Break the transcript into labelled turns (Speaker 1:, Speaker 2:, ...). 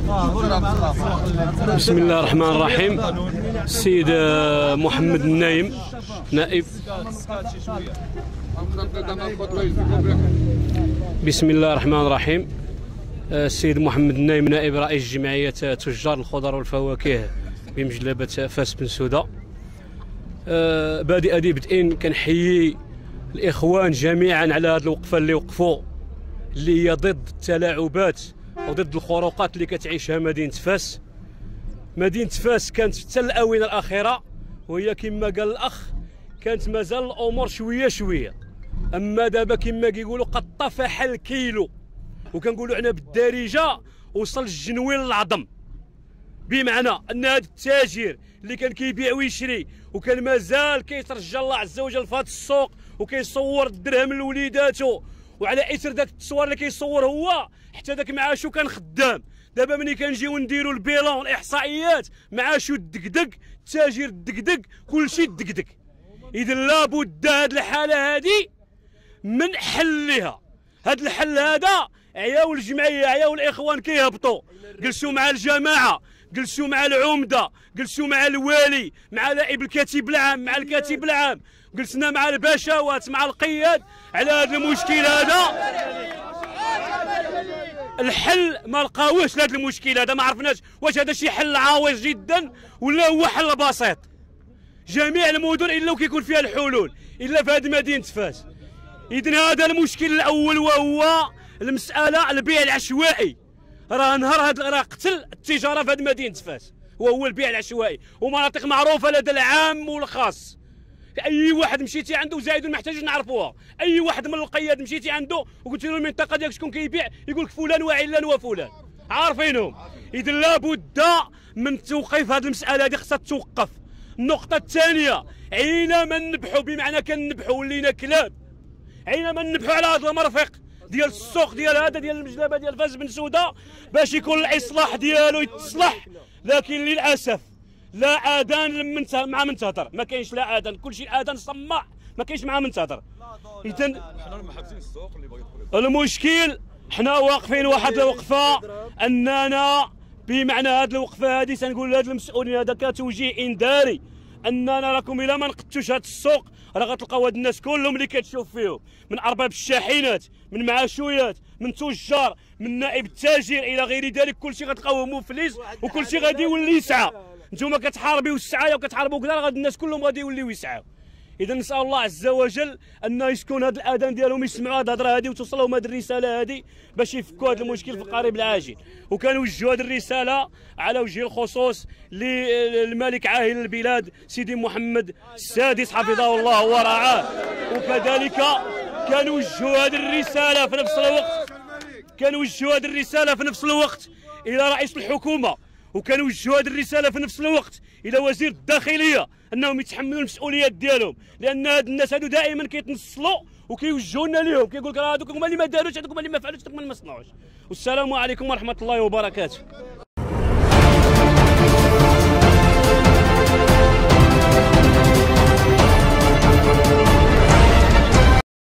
Speaker 1: بسم الله الرحمن الرحيم. السيد محمد النايم نائب. بسم الله الرحمن الرحيم. السيد محمد النايم نائب رئيس جمعية تجار الخضر والفواكه بمجلبة فاس بن سوده. بادئ ذي بدء كنحيي الإخوان جميعا على هذه الوقفة اللي وقفوا، اللي هي ضد التلاعبات وضد الخروقات اللي كتعيشها مدينة فاس. مدينة فاس كانت حتى الآونة الأخيرة وهي كما قال الأخ كانت مازال الأمور شوية شوية، أما دابا كما كيقولوا قد طفح الكيلو، وكنقولوا حنا بالدارجة وصل الجنوين للعظم، بمعنى أن هذا التاجر اللي كان كيبيع ويشري وكان مازال كيترجى الله عز وجل في هذا السوق وكيصور الدرهم لوليداتو، وعلى اثر ذاك التصوير اللي كيصور هو حتى ذاك معاشو كان خدام. دابا ملي كنجيو نديروا البيلون الاحصائيات معاشو الدقدق، التاجر الدقدق، كلشي الدقدق. اذا لابد هذه الحاله هذه من حلها. هذا الحل هذا عياو الجمعيه عياو الاخوان كيهبطوا، جلسوا مع الجماعه، جلسوا مع العمده، جلسوا مع الوالي، مع نائب الكاتب العام، مع الكاتب العام، جلسنا مع الباشوات، مع القياد على هذا المشكل هذا. الحل ما لقاوش لهذا المشكل هذا، ما عرفناش واش هذا شي حل عاوز جدا ولا هو حل بسيط. جميع المدن الا وكيكون فيها الحلول الا في هذه مدينه فاس. اذا هذا المشكل الاول وهو المساله البيع العشوائي. راه نهار راه قتل التجاره في هذه مدينه فاس وهو البيع العشوائي، ومناطق معروفه لدى العام والخاص. اي واحد مشيتي عنده زايد ما محتاجين نعرفوها، اي واحد من القياد مشيتي عنده وقلت له المنطقه ديالك شكون كيبيع يقول لك فلان وعلان وفلان، عارفينهم. اذا لابد من توقيف هذه المساله هذه، خصها توقف. النقطه الثانيه، حينما نبحوا بمعنى كنبحوا ولينا كلاب، حينما نبحوا على هذا المرفق ديال السوق ديال هذا ديال المجلبه ديال فاس بن سوده باش يكون الاصلاح ديالو يتصلح، لكن للاسف لا اذان مع من تهضر، ما كاينش لا اذان، كلشي الاذان صماع، ما كاينش مع من تهضر. اذا
Speaker 2: حنا محبسين السوق اللي باغي
Speaker 1: المشكل حنا واقفين واحد الوقفه، اننا بمعنى هذه الوقفه هذه تنقول لهاد المسؤولين هذا كتوجيه انذاري، اننا راكم الا ما نقدتوش هذا السوق راه غتلقاو هاد الناس كلهم اللي كتشوف فيهم، من ارباب الشاحنات، من معاشويات، من تجار، من نائب التاجر الى غير ذلك، كلشي غتلقاوه مفلس وكلشي غادي يولي يسعى. نتوما كتحاربوا السعايه وكتحاربوا كذا، غادي الناس كلهم غادي يوليو يسعاو. اذا نسال الله عز وجل ان يسكن هذا الاذان ديالهم، يسمعوا هذه الهضره هذه وتوصل لهم هذه الرساله هذه باش يفكوا هذا المشكل في القريب العاجل. وكنوجهوا هذه الرساله على وجه الخصوص للملك عاهل البلاد سيدي محمد السادس حفظه الله ورعاه، وكذلك كنوجهوا هذه الرساله في نفس الوقت الى رئيس الحكومه، وكنوجهوا هذه الرساله في نفس الوقت الى وزير الداخليه انهم يتحملوا المسؤوليات ديالهم، لان هاد الناس هادو دائما كيتنصلوا وكيوجهوا لنا ليهم، كيقول لك راه هذوك هما اللي ما داروش، هذوك هما اللي ما فعلوش، هذوك هما اللي ما صنعوش. والسلام عليكم ورحمه الله وبركاته.